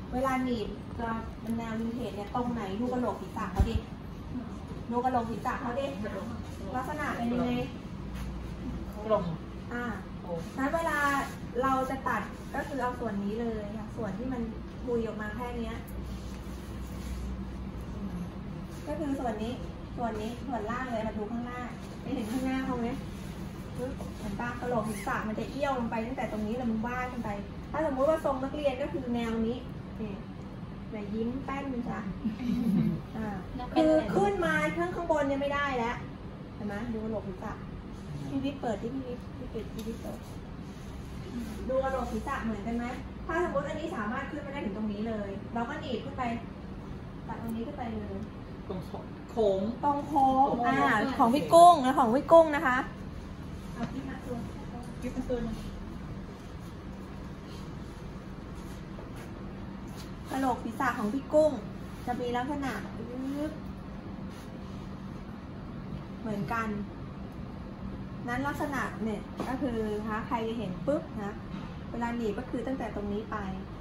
เวลาหนีบตัวแนววินเทจเนี่ยตรงไหนดูกระโหลกศีรษะเขาดิดูกระโหลกศีรษะเขาดิลักษณะเป็นยังไงกลมนั้นเวลาเราจะตัดก็คือเอาส่วนนี้เลยค่ะส่วนที่มันพุยออกมาแค่นี้ก็คือส่วนนี้ส่วนล่างเลยมาดูข้างล่างไม่เห็นข้างหน้าเขาไหมเห็นปะกระโหลกศีรษะมันจะเอี้ยวลงไปตั้งแต่ตรงนี้แล้วมันว่ายขึ้นไปถ้าสมมติว่าทรงนักเรียนก็คือแนวนี้แต่ยิ้มแป้นจ้ะคือขึ้นมาข้างบนเนี่ยไม่ได้แล้วเห็นไหมดูกระโหลกศีรษะพี่วิทย์เปิดที่พี่วิทย์เปิดดูกระโหลกศีรษะเหมือนกันไหมถ้าสมมติอันนี้สามารถขึ้นมาได้ถึงตรงนี้เลยเราก็หนีบขึ้นไปตัดตรงนี้ขึ้นไปเลยตรงโค้งของพี่กุ้งและของพี่กุ้งนะคะเอาที่มาตัวกระโหลกศีรษะของพี่กุ้งจะมีลักษณะเหมือนกันนั้นลักษณะเนี่ยก็คือใครจะเห็นปุ๊บนะเวลาหนีบก็คือตั้งแต่ตรงนี้ไป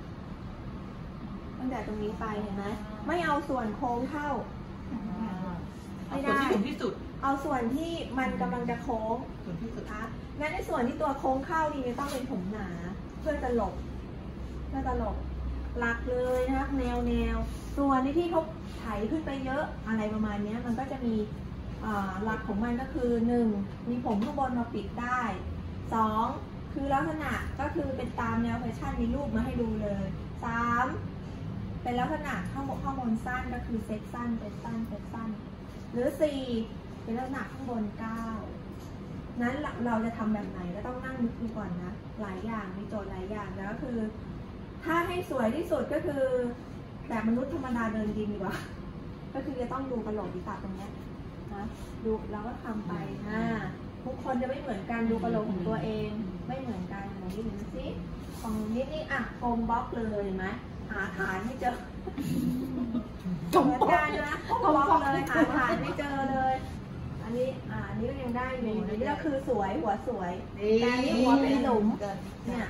เห็นไหมไม่เอาส่วนโค้งเข้าไม่ได้เอาส่วนที่มันกำลังจะโค้งนะงั้นในส่วนที่ตัวโค้งเข้านี่ต้องเป็นผมหนาเพื่อจะหลบหลักเลยนะคะแนวส่วนที่เขาไถขึ้นไปเยอะอะไรประมาณนี้มันก็จะมีหลักของมันก็คือ1มีผมข้างบนมาปิดได้2คือลักษณะก็คือเป็นตามแนวแฟชั่นมีรูปมาให้ดูเลย3เป็นลักษณะข้างบนสั้นก็คือเซ็ตสั้นหรือ4เป็นลักษณะข้างบน9นั้นเราจะทำแบบไหนก็ต้องนั่งนึกดูก่อนนะหลายอย่างมีโจทย์หลายอย่างแล้วก็คือถ้าให้สวยที่สุดก็คือแบบมนุษย์ธรรมดาเดินดินดีกว่าก็คือจะต้องดูกระโหลกศีรษะตรงนี้นะดูแล้วก็ทำไปทุกคนจะไม่เหมือนกันดูกระโหลกของตัวเองไม่เหมือนกันไหนดูสิของนี่โฟมบล็อกเลยเห็นไหมหาฐานไม่เจอเหมือนกันนะโฟมบล็อกเลยหาฐานไม่เจอเลยอันนี้ก็ยังได้อยู่อันนี้ก็คือสวยหัวสวยแต่อันนี้หัวเป็นหลุมเนี่ย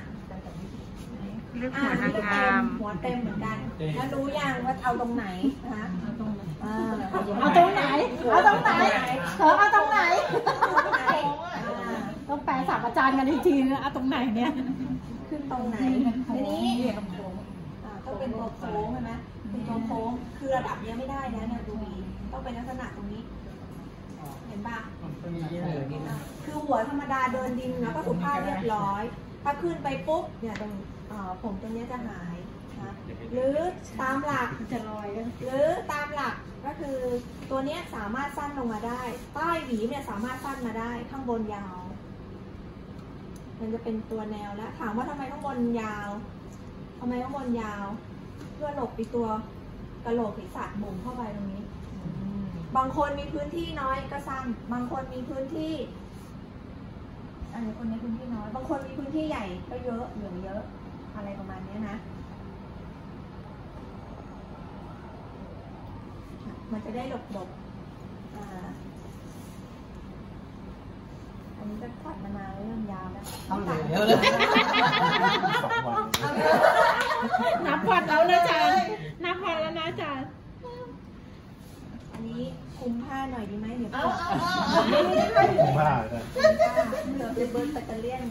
หัวเต็มเหมือนกันแล้วรู้ยังว่าเอาตรงไหนนะคะเอาตรงไหนต้องแปลศัพท์อาจารย์กันอีกทีนะเอาตรงไหนเนี่ยขึ้นตรงไหนทีนี้ต้องเป็นตัวโค้งใช่ไหมเป็นตัวโค้งคือระดับนี้ไม่ได้นะเนี่ยดูดีต้องเป็นลักษณะตรงนี้เห็นปะคือหัวธรรมดาเดินดินแล้วก็สุภาพเรียบร้อยถ้าขึ้นไปปุ๊บเนี่ยตรงผมตรงนี้จะหายนะหรือตามหลักจะลอยหรือตามหลักก็คือตัวนี้สามารถสั้นลงมาได้ใต้หวีเนี่ยสามารถสั้นมาได้ข้างบนยาวมันจะเป็นตัวแนวแล้วถามว่าทำไมข้างบนยาวเพื่อหลบไปตัวกระโหลกศีรษะบุ๋มเข้าไปตรงนี้บางคนมีพื้นที่น้อยก็สั้นบางคนมีพื้นที่คนในพื้นที่น้อยบางคนมีพื้นที่ใหญ่ก็เยอะเหลือเยอะอะไรประมาณนี้นะมันจะได้หลบอันนี้จะตัดมานานเรื่องยาวแล้วนับวันแล้วนะอาจารย์นับวันแล้วนะอาจารย์อันนี้คุมผ้าหน่อยดีไหมเดี๋ยวคุมผ้าเลยเดี๋ยวจะเบิร์นแบตเตอรี่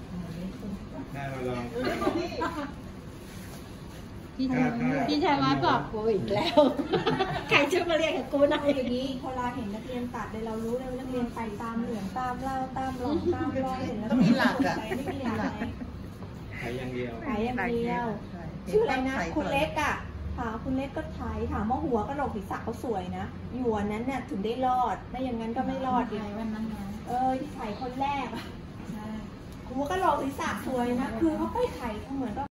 พี่ชายว่าบอกกูอีกแล้วใครช่วยมาเรียกกับกูหน่อยอย่างนี้พอเราเห็นนักเรียนตัดเลยเรารู้เลยนักเรียนไปตามเหลืองตามเล่าตามหลงตามรอยเห็นแล้วต้องมีหลักอะไม่มีหลักขายอย่างเดียวชื่ออะไรนะคุณเล็กอะคุณเล็กก็ถ่ายถามว่าหัวกระโหลกศีรษะเขาสวยนะอยู่วันนั้นเนี่ยถึงได้รอดไม่อย่างนั้นก็ไม่รอดอีกที่ถ่ายคนแรกหัวกระโหลกศีรษะสวยนะคือเขาไปถ่ายเหมือนก็